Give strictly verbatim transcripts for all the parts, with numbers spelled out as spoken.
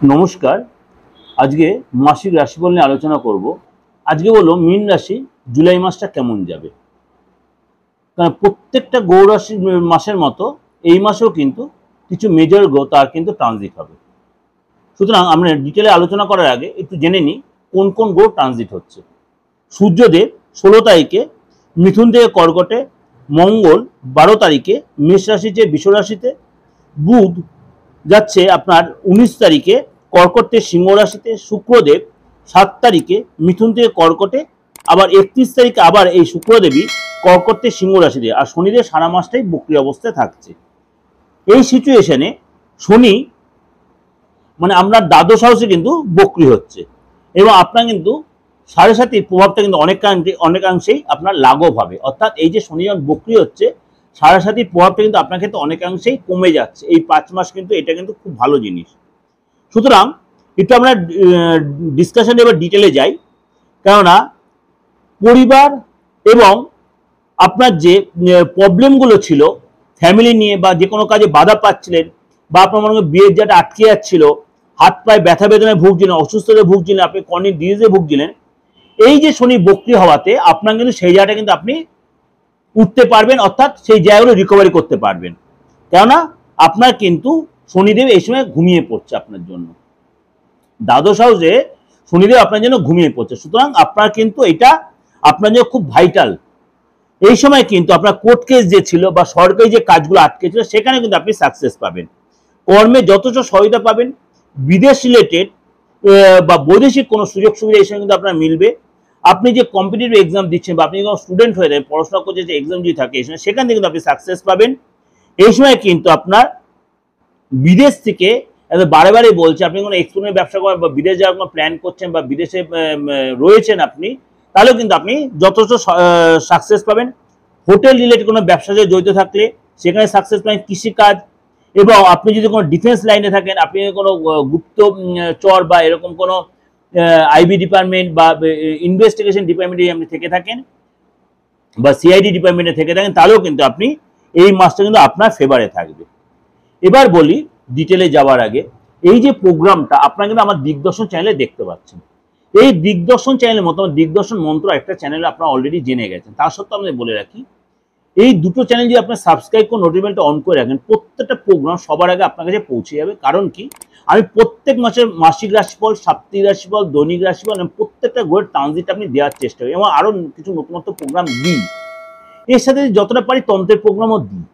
নমস্কার। আজকে মাসিক রাশিফল নিয়ে আলোচনা করব। আজকে বলবো মীন রাশি জুলাই মাসটা কেমন যাবে। কারণ প্রত্যেকটা গৌর রাশির মাসের মতো এই মাসেও কিন্তু কিছু মেজর গ্রহ তার কিন্তু ট্রানজিট হবে। সুতরাং আমরা ডিটেলে আলোচনা করার আগে একটু জেনে নিই কোন কোন গ্রহ ট্রানজিট হচ্ছে। সূর্যদেব ষোলো তারিখে মিথুন থেকে কর্কটে, মঙ্গল বারো তারিখে মেষ রাশি চেয়ে বৃষ রাশিতে, বুধ যাচ্ছে আপনার উনিশ তারিখে কর্কট থেকে সিংহ রাশিতে, শুক্রদেব সাত তারিখে মিথুন থেকে কর্কটে, আবার একত্রিশ তারিখে আবার এই শুক্রদেবী কর্কট থেকে সিংহ রাশিতে, আর শনিদেব সারা মাসটাই বক্রী অবস্থায় থাকছে। এই সিচুয়েশনে শনি মানে আপনার দ্বাদশ হাউসে কিন্তু বক্রী হচ্ছে এবং আপনার কিন্তু সাড়ে সাতির প্রভাবটা কিন্তু অনেকাংশে অনেকাংশেই আপনার লাঘব হবে। অর্থাৎ এই যে শনি যখন বক্রী হচ্ছে সাড়ে সাতির প্রভাবটা কিন্তু আপনার ক্ষেত্রে অনেকাংশেই কমে যাচ্ছে। এই পাঁচ মাস কিন্তু এটা কিন্তু খুব ভালো জিনিস। সুতরাং একটু আমরা ডিসকাশন এবার ডিটেলে যাই। কেননা পরিবার এবং আপনার যে প্রবলেমগুলো ছিল ফ্যামিলি নিয়ে, বা যে কোনো কাজে বাধা পাচ্ছিলেন, বা আপনার মনে করেন বিয়ের যেটা আটকে যাচ্ছিল, হাত পায়ে ব্যথা বেদনায় ভুগছিলেন, অসুস্থতায় ভুগছিলেন, আপনি কর্নিক ডিজিজে ভুগছিলেন, এই যে শনি বক্রী হওয়াতে আপনার কিন্তু সেই জায়গাটা কিন্তু আপনি উঠতে পারবেন, অর্থাৎ সেই জায়গাগুলো রিকভারি করতে পারবেন। কেননা আপনার কিন্তু শনিদেব এই সময় ঘুমিয়ে পড়ছে আপনার জন্য, দ্বাদশ হাউসে শনিদেব আপনার জন্য ঘুমিয়ে পড়ছে। সুতরাং আপনার কিন্তু এটা আপনার জন্য খুব ভাইটাল। এই সময় কিন্তু আপনার কোর্ট কেস যে ছিল বা সরকারি যে কাজগুলো আটকে ছিল সেখানে কিন্তু আপনি সাকসেস পাবেন, কর্মে যথেষ্ট সহায়তা পাবেন, বিদেশ রিলেটেড বা বৈদেশিক কোনো সুযোগ সুবিধা এই সময় কিন্তু আপনার মিলবে। আপনি যে কম্পিটিটিভ এক্সাম দিচ্ছেন বা আপনি যখন স্টুডেন্ট হয়ে যাবেন, পড়াশোনা করছে যে এক্সাম যদি থাকে এই সময়, সেখান থেকে কিন্তু আপনি সাকসেস পাবেন। এই সময় কিন্তু আপনার বিদেশ থেকে বারে বারে বলছে আপনি কোনো এক্সপোর্টের ব্যবসা করেন বা বিদেশ যাওয়ার কোনো প্ল্যান করছেন বা বিদেশে রয়েছেন আপনি, তাহলেও কিন্তু আপনি যথেষ্ট সাকসেস পাবেন। হোটেল রিলেটেড কোনো ব্যবসাতে জড়িত থাকলে সেখানে সাকসেস পাবেন। কৃষিকাজ, এবং আপনি যদি কোনো ডিফেন্স লাইনে থাকেন, আপনি কোনো গুপ্ত চর বা এরকম কোনো আইবি ডিপার্টমেন্ট বা ইনভেস্টিগেশন ডিপার্টমেন্টে আপনি থেকে থাকেন বা সিআইডি ডিপার্টমেন্টে থেকে থাকেন, তাহলেও কিন্তু আপনি এই মাসটা কিন্তু আপনার ফেভারে থাকবে। এবার বলি ডিটেলে যাওয়ার আগে, এই যে প্রোগ্রামটা আপনারা কিন্তু আমার দিগদর্শন চ্যানেলে দেখতে পাচ্ছেন, এই দিগদর্শন চ্যানেলের মতো দিগদর্শন মন্ত্র একটা চ্যানেলে আপনারা অলরেডি জেনে গেছেন। তার সত্ত্বেও আমি বলে রাখি, এই দুটো চ্যানেল যদি আপনার সাবস্ক্রাইব করে নোটিফিকেশনটা অন করে রাখেন, প্রত্যেকটা প্রোগ্রাম সবার আগে আপনার কাছে পৌঁছে যাবে। কারণ কি, আমি প্রত্যেক মাসের মাসিক রাশিফল, সাপ্তাহিক রাশিফল, দৈনিক রাশিফল, প্রত্যেকটা গ্রহের ট্রানজিট আপনি দেওয়ার চেষ্টা করি এবং আরও কিছু নতুনত্ব প্রোগ্রাম দিই। এর সাথে যতটা পারি তন্ত্রের প্রোগ্রামও দিই,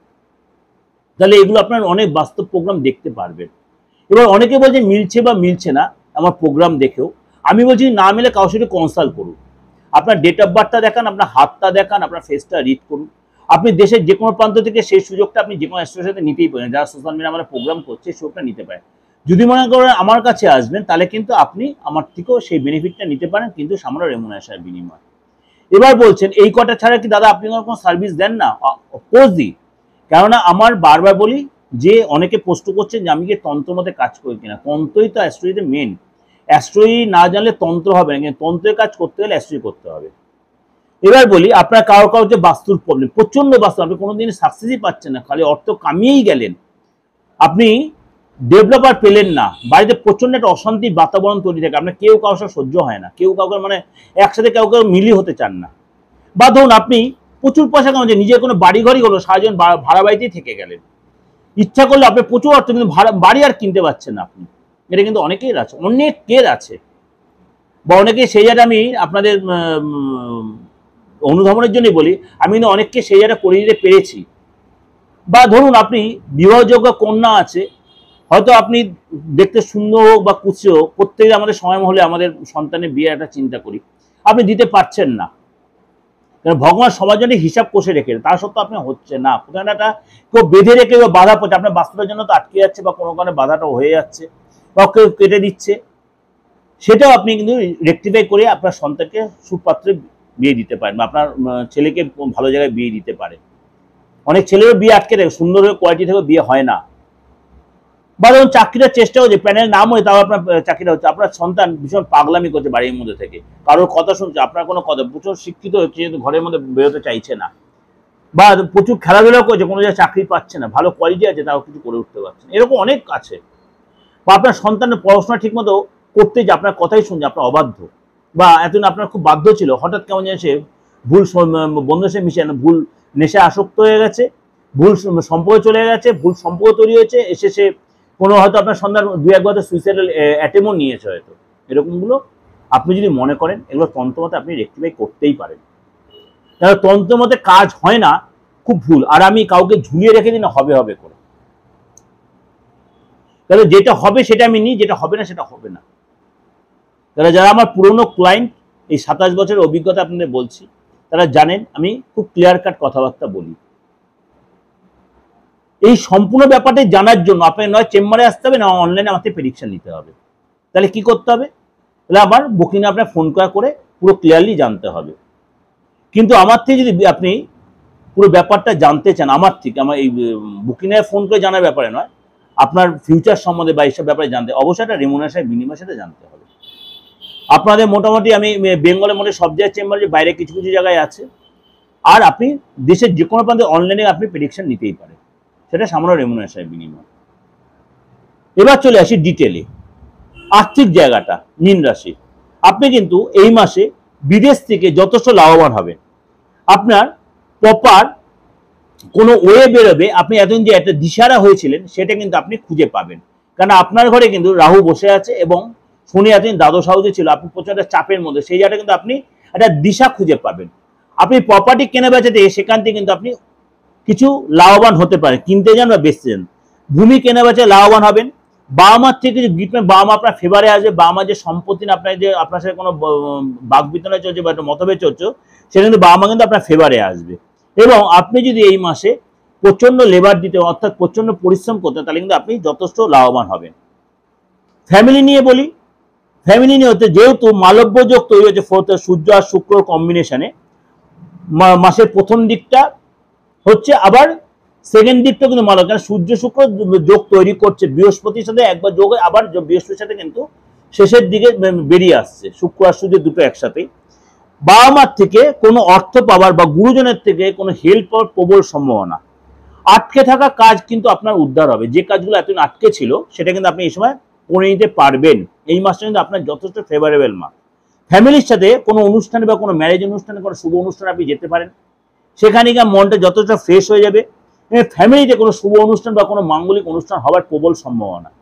তাহলে এগুলো আপনার অনেক বাস্তব প্রোগ্রাম দেখতে পারবেন। এবার অনেকে বলছে মিলছে বা মিলছে না আমার প্রোগ্রাম দেখেও, আমি বলছি না মিলে কারোর সাথে কনসাল্ট করুন। আপনার ডেট অফ বার্থটা দেখান, আপনার হাতটা দেখান, আপনার ফেসটা রিড করুন। আপনি দেশের যে কোনো প্রান্ত থেকে সেই সুযোগটা আপনি যে কোনো অ্যাস্ট্রোর সাথে নিতেই পারেন। যারা সোশ্যাল মিডিয়া আমরা প্রোগ্রাম করছে সেই সুযোগটা নিতে পারেন। যদি মনে করেন আমার কাছে আসবেন, তাহলে কিন্তু আপনি আমার থেকেও সেই বেনিফিটটা নিতে পারেন, কিন্তু সামান্য রেমুনারেশনের বিনিময়। এবার বলছেন এই কটা ছাড়া কি দাদা আপনি কোনো সার্ভিস দেন না? অফকোর্স দিই। কেননা আমার বারবার বলি যে অনেকে প্রশ্ন করছেন যে আমি কি তন্ত্র মতে কাজ করি কিনা। তন্ত্রই তো অ্যাস্ট্রোলজিতে মেন। অ্যাস্ট্রোলজি না জানলে তন্ত্র হবে না, কিন্তু তন্ত্রের কাজ করতে গেলে অ্যাস্ট্রোলজি করতে হবে। এবার বলি আপনার কারো কারো যে বাস্তুর প্রবলেম, প্রচন্ড বাস্তু, আপনি কোনোদিন সাকসেসই পাচ্ছেন না, খালি অর্থ কামিয়েই গেলেন, আপনি ডেভেলপার পেলেন না, বাড়িতে প্রচন্ড একটা অশান্তির বাতাবরণ তৈরি থাকে, আপনার কেউ কারোর সাথে সহ্য হয় না, কেউ কাউকে মানে একসাথে কেউ কেউ মিলি হতে চান না, বা ধরুন আপনি প্রচুর পয়সা কামাচ্ছেন, নিজের কোনো বাড়ি ঘরই হলো সারাজন ভাড়া বাড়িতেই থেকে গেলেন, ইচ্ছা করলে আপনি প্রচুর অর্থ কিন্তু ভাড়া বাড়ি আর কিনতে পারছেন না আপনি। এটা কিন্তু অনেকের আছে, অনেকের আছে, বা অনেকে সেই জায়গাটা আমি আপনাদের অনুধাবনের জন্যই বলি, আমি কিন্তু অনেককে সেই জায়গাটা করে দিতে পেরেছি। বা ধরুন আপনি বিবাহযোগ্য কন্যা আছে, হয়তো আপনি দেখতে সুন্দর হোক বা কুচি হোক, প্রত্যেকে আমাদের সময় হলে আমাদের সন্তানের বিয়ে একটা চিন্তা করি, আপনি দিতে পারছেন না, কারণ ভগবান সবার জন্য হিসাব কষে রেখে, তা সত্ত্বেও আপনি হচ্ছে না, কোথাও একটা কেউ বেঁধে রেখে বা বাধা পড়ছে, আপনার বাস্তবের জন্য তো আটকে যাচ্ছে বা কোনো কারণে বাধাটা হয়ে যাচ্ছে বা কেউ কেটে দিচ্ছে, সেটাও আপনি কিন্তু রেকটিফাই করে আপনার সন্তানকে সুপাত্রে বিয়ে দিতে পারেন বা আপনার ছেলেকে ভালো জায়গায় বিয়ে দিতে পারেন। অনেক ছেলেরও বিয়ে আটকে থাকে, সুন্দর কোয়ালিটি থেকেও বিয়ে হয় না। বা ধরুন চাকরিটার চেষ্টা হচ্ছে, প্যানেল নাম হয়ে তাও আপনার চাকরিটা হচ্ছে, আপনার সন্তান ভীষণ পাগলামি করছে বাড়ির মধ্যে থেকে, কারোর কথা শুনছে, আপনার কোনো কথা, প্রচুর শিক্ষিত হচ্ছে কিন্তু ঘরের মধ্যে বেরোতে চাইছে না, বা প্রচুর খেলাধুলা করছে, কোনো জায়গায় চাকরি পাচ্ছে না, ভালো কোয়ালিটি আছে তাও কিছু করে উঠতে পারছে না, এরকম অনেক আছে। বা আপনার সন্তানের পড়াশোনা ঠিকমতো করতে যে আপনার কথাই শুনছে, আপনার অবাধ্য, বা এতদিন আপনার খুব বাধ্য ছিল, হঠাৎ কেমন যেন সে ভুল বন্ধুর সাথে মিশে ভুল নেশা আসক্ত হয়ে গেছে, ভুল সম্পর্ক চলে গেছে, ভুল সম্পর্ক তৈরি হয়েছে, এসে সে কোনো হয়তো আপনার সন্তান দু একবার সুইসাইডাল অ্যাটেম্পও নিয়েছে হয়তো, এরকমগুলো আপনি যদি মনে করেন এগুলো তন্ত্রমতে আপনি রেক্টিফাই করতেই পারেন। তাহলে তন্ত্রমতে কাজ হয় না, খুব ভুল। আর আমি কাউকে ঝুলিয়ে রেখে দিই না হবে হবে করে, তাহলে যেটা হবে সেটা আমি নিই, যেটা হবে না সেটা হবে না। তাহলে যারা আমার পুরনো ক্লায়েন্ট, এই সাতাশ বছরের অভিজ্ঞতা আপনাদের বলছি, তারা জানেন আমি খুব ক্লিয়ার কাট কথাবার্তা বলি। এই সম্পূর্ণ ব্যাপারটা জানার জন্য আপনাকে নয় চেম্বারে আসতে হবে, না অনলাইনে আমাকে প্রেডিকশন নিতে হবে। তাহলে কি করতে হবে? তাহলে আবার বুকিং আপনার ফোন করা করে পুরো ক্লিয়ারলি জানতে হবে। কিন্তু আমার থেকে যদি আপনি পুরো ব্যাপারটা জানতে চান, আমার থেকে, আমার এই বুকিংয়ে ফোন করে জানার ব্যাপারে নয়, আপনার ফিউচার সম্বন্ধে বা এইসব ব্যাপারে জানতে অবশ্যই একটা রেমুনারেশন বিনিময়ের সাথে জানতে হবে। আপনাদের মোটামুটি আমি বেঙ্গলের মধ্যে সব জায়গায় চেম্বার, যে বাইরে কিছু কিছু জায়গায় আছে, আর আপনি দেশের যে কোনো প্রান্তে অনলাইনে আপনি প্রেডিকশন নিতেই পারেন, সেটা সামান্য রেমুনারেশনের বিনিময়। এবার চলে আসি ডিটেলে আর্থিক জায়গাটা। মীন রাশি, আপনি কিন্তু এই মাসে বিদেশ থেকে যথেষ্ট লাভবান হবেন। আপনার প্রপার কোনো ওয়ে বেরোবে, আপনি এতদিন যে একটা দিশারা হয়েছিলেন সেটা কিন্তু আপনি খুঁজে পাবেন। কারণ আপনার ঘরে কিন্তু রাহু বসে আছে এবং শনি এতদিন দ্বাদশ হাউসে ছিল, আপনি প্রচন্ড চাপের মধ্যে, সেই জায়গাটা কিন্তু আপনি একটা দিশা খুঁজে পাবেন। আপনি প্রপার্টি কেনা বেচাতে সেখান থেকে কিন্তু আপনি কিছু লাভবান হতে পারেন, কিনতে যান বা বেচতে যান। ভূমি কেনা বেচা লাভবান হবেন। বাবা মার থেকে কিছু গিফট, বাবা মা আপনার ফেভারে আসবে, বাবা মা যে সম্পত্তি না আপনার, যে আপনার সাথে কোনো বাক বিতরণে চলছে বা একটা মতভেদ চলছে, সেটা কিন্তু বাবা মা কিন্তু আপনার ফেভারে আসবে। এবং আপনি যদি এই মাসে প্রচন্ড লেবার দিতে, অর্থাৎ প্রচন্ড পরিশ্রম করতে, তাহলে কিন্তু আপনি যথেষ্ট লাভবান হবেন। ফ্যামিলি নিয়ে বলি, ফ্যামিলি নিয়ে হতে যেহেতু মালব্য যোগ তৈরি হচ্ছে সূর্য আর শুক্র কম্বিনেশনে, মাসের প্রথম দিকটা হচ্ছে, আবার সেকেন্ড দিকটা কিন্তু মালব, কারণ সূর্য শুক্র যোগ তৈরি করছে, বৃহস্পতির সাথে একবার যোগ, আবার বৃহস্পতির সাথে কিন্তু শেষের দিকে বেরিয়ে আসছে, শুক্র আর সূর্য দুটো একসাথে। বাবা মার থেকে কোনো অর্থ পাওয়ার বা গুরুজনের থেকে কোনো হেল্প পাওয়ার প্রবল সম্ভাবনা। আটকে থাকা কাজ কিন্তু আপনার উদ্ধার হবে, যে কাজগুলো এতদিন আটকে ছিল সেটা কিন্তু আপনি এই সময় করে নিতে পারবেন। এই মাসটা কিন্তু আপনার যথেষ্ট ফেভারেবল মাস। ফ্যামিলির সাথে কোনো অনুষ্ঠানে বা কোনো ম্যারেজ অনুষ্ঠানে, কোনো শুভ অনুষ্ঠানে আপনি যেতে পারেন, সেখানে গিয়ে মনটা যথেষ্ট ফ্রেশ হয়ে যাবে। ফ্যামিলিতে কোনো শুভ অনুষ্ঠান বা কোনো মাঙ্গলিক অনুষ্ঠান হওয়ার প্রবল সম্ভাবনা।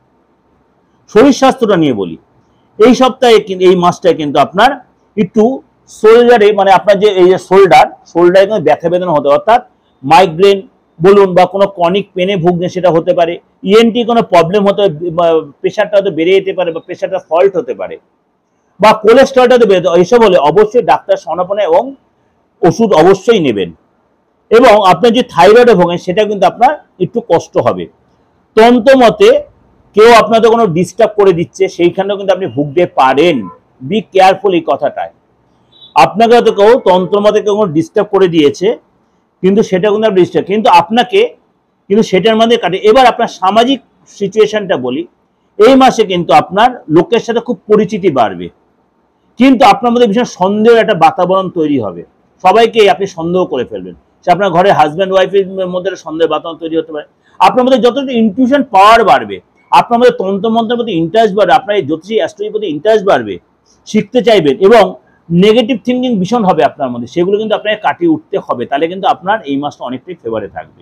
শরীর স্বাস্থ্যটা নিয়ে বলি, এই সপ্তাহে এই মাসটায় কিন্তু আপনার একটু শোল্ডারে, মানে আপনার যে এই যে শোল্ডার শোল্ডারে কিন্তু ব্যথা বেদনা হতে, অর্থাৎ মাইগ্রেন বলুন বা কোনো ক্রনিক পেনে ভুগছে সেটা হতে পারে, ইএনটি কোনো প্রবলেম হতে, প্রেশারটা হয়তো বেড়ে যেতে পারে বা প্রেশারটা ফল্ট হতে পারে, বা কোলেস্ট্রলটা তো বেড়ে, এসব হলে অবশ্যই ডাক্তার শরণাপন্ন এবং ওষুধ অবশ্যই নেবেন। এবং আপনার যে থাইরয়েডে ভোগেন সেটা কিন্তু আপনার একটু কষ্ট হবে। তন্ত্র মতে কেউ আপনাদের কোনো ডিস্টার্ব করে দিচ্ছে, সেইখানেও কিন্তু আপনি ভুগতে পারেন। বি কেয়ারফুল এই কথাটায়। আপনাকে হয়তো কেউ তন্ত্র মতে কেউ ডিস্টার্ব করে দিয়েছে, কিন্তু সেটা কিন্তু আপনি ডিস্টার্ব, কিন্তু আপনাকে কিন্তু সেটার মধ্যে কাটে। এবার আপনার সামাজিক সিচুয়েশনটা বলি, এই মাসে কিন্তু আপনার লোকের সাথে খুব পরিচিতি বাড়বে, কিন্তু আপনার মধ্যে ভীষণ সন্দেহের একটা বাতাবরণ তৈরি হবে, সবাইকে আপনি সন্দেহ করে ফেলবেন। সে আপনার ঘরে হাজব্যান্ড ওয়াইফের মধ্যে সন্দেহের বাতাবরণ তৈরি হতে পারে। আপনার মধ্যে যতটা ইনটিউশন পাওয়ার বাড়বে, আপনার মধ্যে তন্ত্রমন্ত্রের প্রতি ইন্টারেস্ট বাড়বে, আপনার এই জ্যোতিষী অ্যাস্ট্রোলজির প্রতি ইন্টারেস্ট বাড়বে, শিখতে চাইবেন, এবং নেগেটিভ থিঙ্কিং ভীষণ হবে আপনার মধ্যে, সেগুলো কিন্তু আপনাকে কাটিয়ে উঠতে হবে। তাহলে কিন্তু আপনার এই মাসটা অনেকটাই ফেভারে থাকবে।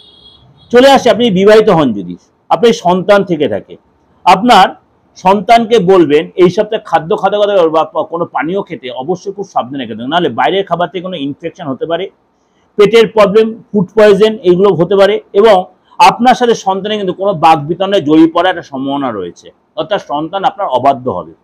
চলে আসে, আপনি বিবাহিত হন, যদি আপনি সন্তান থেকে থাকে, আপনার সন্তানকে বলবেন এই সপ্তাহে খাদ্য খাদ্য খাদ্য বা কোনো পানীয় খেতে অবশ্যই খুব সাবধানে খেতে, নাহলে বাইরের খাবার থেকে কোনো ইনফেকশন হতে পারে, পেটের প্রবলেম, ফুড পয়জন এইগুলো হতে পারে, এবং আপনার সাথে সন্তানের কিন্তু কোনো বাক বিতরণে জড়িয়ে পড়ার একটা সম্ভাবনা রয়েছে, অর্থাৎ সন্তান আপনার অবাধ্য হবে।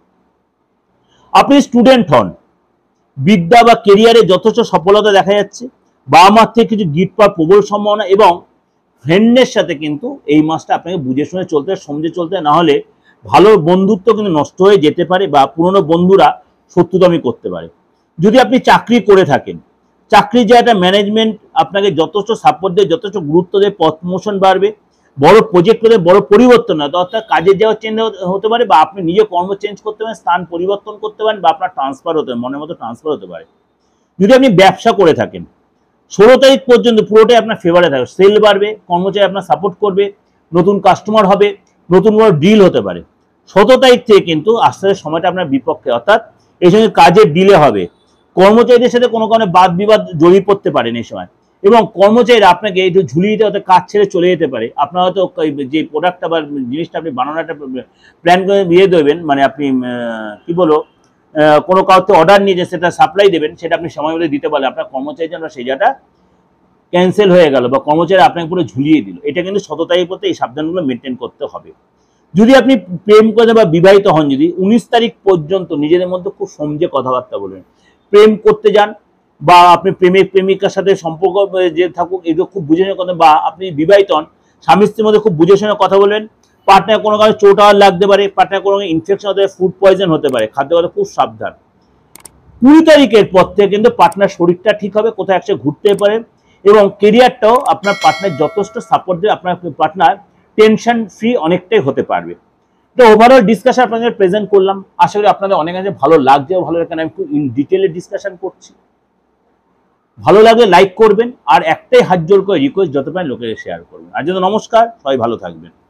আপনি স্টুডেন্ট হন, বিদ্যা বা কেরিয়ারে যথেষ্ট সফলতা দেখা যাচ্ছে, বাবা মার থেকে কিছু গিফট পাওয়ার প্রবল সম্ভাবনা, এবং ফ্রেন্ডের সাথে কিন্তু এই মাসটা আপনাকে বুঝে শুনে চলতে, সমঝে চলতে, না হলে ভালো বন্ধুত্ব কিন্তু নষ্ট হয়ে যেতে পারে, বা পুরনো বন্ধুরা শত্রুতামি করতে পারে। যদি আপনি চাকরি করে থাকেন, চাকরির যে একটা ম্যানেজমেন্ট আপনাকে যথেষ্ট সাপোর্ট দেয়, যথেষ্ট গুরুত্ব দেয়, প্রমোশন বাড়বে, বড় প্রজেক্ট হলে বড় পরিবর্তন হয়, অর্থাৎ কাজের যাওয়া চেঞ্জ হতে পারে, বা আপনি নিজে কর্ম চেঞ্জ করতে পারেন, স্থান পরিবর্তন করতে পারেন, বা আপনার ট্রান্সফার হতে পারে, মনের মতো ট্রান্সফার হতে পারে। যদি আপনি ব্যবসা করে থাকেন, ষোলো তারিখ পর্যন্ত পুরোটাই আপনার ফেভারে থাকবে, সেল বাড়বে, কর্মচারী আপনার সাপোর্ট করবে, নতুন কাস্টমার হবে, নতুন কোনো ডিল হতে পারে। সতেরো তারিখ থেকে কিন্তু আস্তে আস্তে সময়টা আপনার বিপক্ষে, অর্থাৎ এই সঙ্গে কাজের ডিলে হবে, কর্মচারীদের সাথে কোনো কারণে বাদ বিবাদ জড়িয়ে পড়তে পারেন এই সময়, এবং কর্মচারীরা আপনাকে একটু ঝুলিয়ে দিতে হয়তো কাজ ছেড়ে চলে যেতে পারে। আপনার হয়তো যে প্রোডাক্টটা বা জিনিসটা আপনি বানানোর একটা প্ল্যান করে দিয়ে দেবেন, মানে আপনি কি বলো কোনো কাউকে অর্ডার নিয়ে যে সেটা সাপ্লাই দেবেন, সেটা আপনি সময় মতো দিতে পারলে আপনার কর্মচারীর জন্য সেই জায়গাটা ক্যান্সেল হয়ে গেল বা কর্মচারী আপনাকে পুরো ঝুলিয়ে দিল। এটা কিন্তু সতেরো তারিখ পর্যন্ত এই সাবধানগুলো মেনটেন করতে হবে। যদি আপনি প্রেম করে বা বিবাহিত হন, যদি উনিশ তারিখ পর্যন্ত নিজেদের মধ্যে খুব সমঝে কথাবার্তা বলবেন। প্রেম করতে যান বা আপনি প্রেমিক প্রেমিকার সাথে সম্পর্ক যে থাকুক, এগুলো খুব বুঝে শুনে কথা, বা আপনি বিবাহিত হন, স্বামী স্ত্রীর মধ্যে খুব বুঝে শুনে কথা বলবেন। পার্টনার কোনো কারণে চোট আওয়ার লাগতে পারে, পার্টনার কোনো ইনফেকশন হতে পারে, ফুড পয়জন হতে পারে, খাদ্য খাদ্য খুব সাবধান। কুড়ি তারিখের পর থেকে কিন্তু পার্টনার শরীরটা ঠিক হবে, কোথাও একসাথে ঘুরতে পারে, এবং কেরিয়ারটাও আপনার পার্টনার যথেষ্ট সাপোর্ট দিয়ে আপনার পার্টনার টেনশন ফ্রি অনেকটাই হতে পারবে। তো ওভারঅল ডিসকাশন আপনাদের প্রেজেন্ট করলাম, আশা করি আপনাদের অনেক কাছে ভালো লাগছে, ভালো এখানে আমি একটু ইন ডিটেলে ডিসকাশন করছি। ভালো লাগলে লাইক করবেন, আর একটাই হাত জোর করে রিকোয়েস্ট, যত পারেন লোকের শেয়ার করবেন। আর যদি নমস্কার, সবাই ভালো থাকবেন।